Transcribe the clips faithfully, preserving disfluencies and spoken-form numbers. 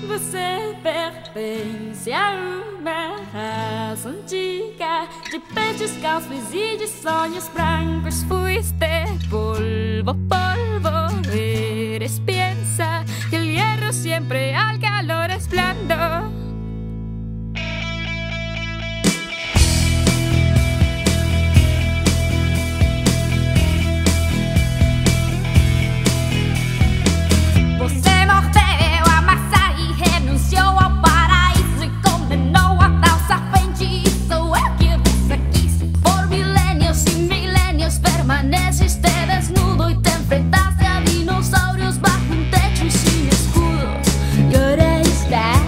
Você pertence a uma raça antiga de peixes calços e de sonhos brancos. Fuiste polvo, polvo, eres piensa que el hierro siempre al calor es blando. Permaneciste desnudo y te enfrentaste a dinosaurios bajo un techo y sin escudo. Y ahora estás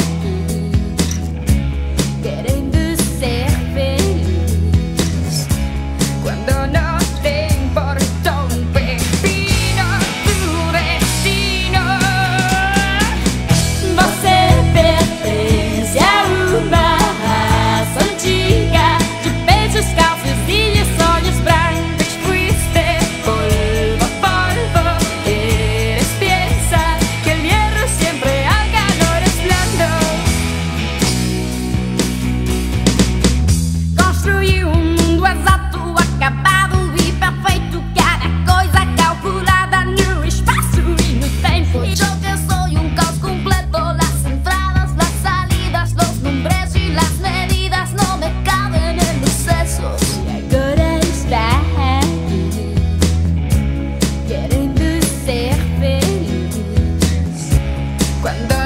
queriendo ser feliz cuando no te importó un pepino tu destino. Você pertence a uma raça antiga de peixes calços e de sonhos brancos. Cuando